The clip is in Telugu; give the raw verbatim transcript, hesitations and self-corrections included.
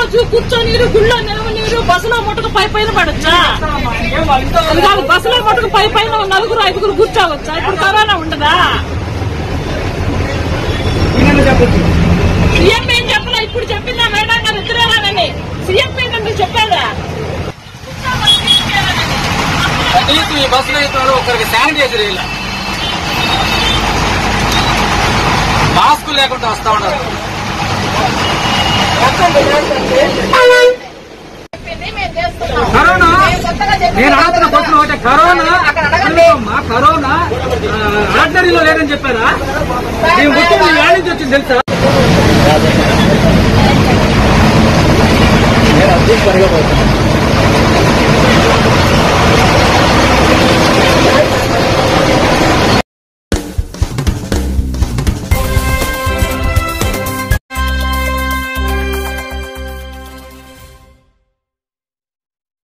రోజు కూర్చొని గుళ్ళో నిలవ నీరు బస్సులో ముట్టుకు పై పైన పడొచ్చా? అది కాదు, బస్సులో ముట్టుకు పై పైన నలుగురు ఐదుగురు కూర్చోవచ్చా? ఇప్పుడు కరోనా ఉండదా? సీఎం ఏం చెప్పలే, ఇప్పుడు చెప్పిందా మేడం గారు ఎదురాలని? సీఎం ఏంటంటే చెప్పేదా? ఈ బస్సులో ఇస్తున్నారు, ఒకరికి శానిటైజర్ ఇలా మాస్కులు లేకుండా వస్తా ఉన్నారు. కరోనా నేను అడుగుతున్న క్వశ్చన్ ఒకటే, కరోనా కరోనా ఆర్డినరీలో లేదని చెప్పారా? ఈ ముఖ్యం ఏళ్ళ నుంచి వచ్చింది తెలుసా?